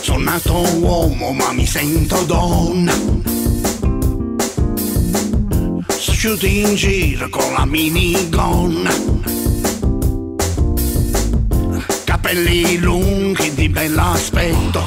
Sono nato uomo ma mi sento donna. Sto giunto in giro con la minigonna, capelli lunghi di bell'aspetto.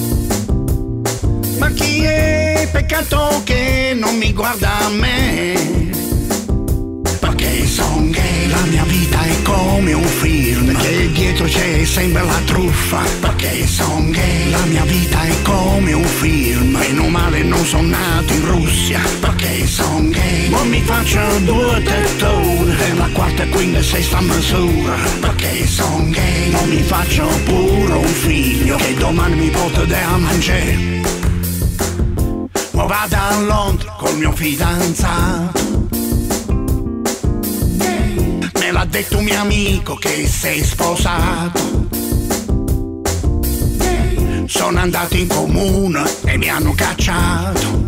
Ma chi è? Peccato che non mi guarda a me, perché son gay. La mia vita è come un film che dietro c'è sempre la truffa, perché son gay. La mia vita è come un film, meno male non sono nato in Russia, perché son gay. Non mi faccio due tettone della quarta, quinta e sesta misura, perché son gay. Non mi faccio pure un figlio che domani mi porta da mangiare. Ma vado a Londra col mio fidanzato, me l'ha detto un mio amico che sei sposato. Sono andato in comune e mi hanno cacciato.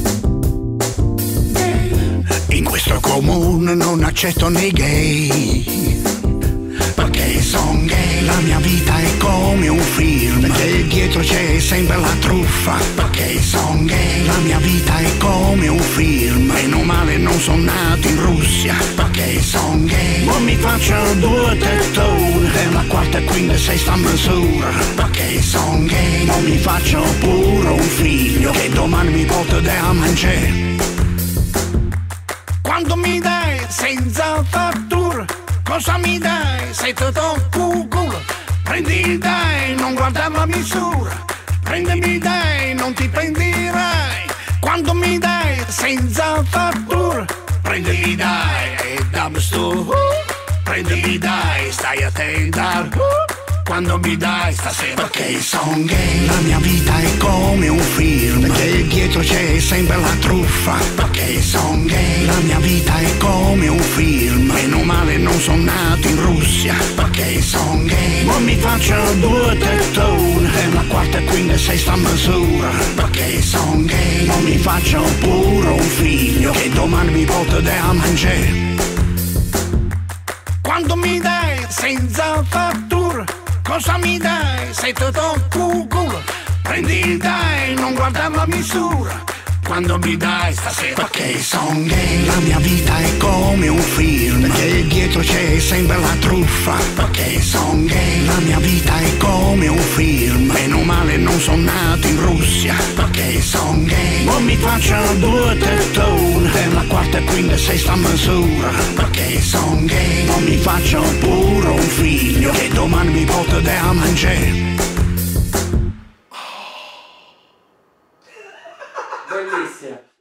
In questo comune non accetto nei gay, perché son gay. La mia vita è come un film che dietro c'è sempre la truffa, perché son gay. La mia vita è come un film, meno male non sono nato in Russia, perché son gay. Non mi faccio due tettone della quarta, quinta e sesta misura, perché son gay. Non mi faccio pure un figlio che domani mi porta da mangiare. Quando mi dai senza fattura, cosa mi dai se ti tocco il culo? Prendi dai, non guardare la misura, prendimi dai, non ti pentirai. Quando mi dai senza fattura, prendimi dai e dammi stu. Prendimi dai, stai attenta quando mi dai stasera, perché son gay. La mia vita è come un film che dietro c'è sempre la truffa, perché son gay. La mia vita è come un film, meno male non sono nato in Russia, perché son gay. Non mi faccio due tettone della quarta, quinta e sesta misura, perché son gay. Non mi faccio pure un figlio che domani mi porta da mangiare. Quando mi dai senza fattura, cosa mi dai se ti tocco il culo? Prendi dai, non guardare la misura, quando mi dai stasera, perché son gay. La mia vita è come un film che dietro c'è sempre la truffa, perché son gay. La mia vita è come un film, meno male non sono nato in Russia, perché son gay. Non mi faccio due tettone della quarta, quinta e sesta misura, perché son gay. Non mi faccio pure un figlio che domani mi porta da mangiare. Bellissima.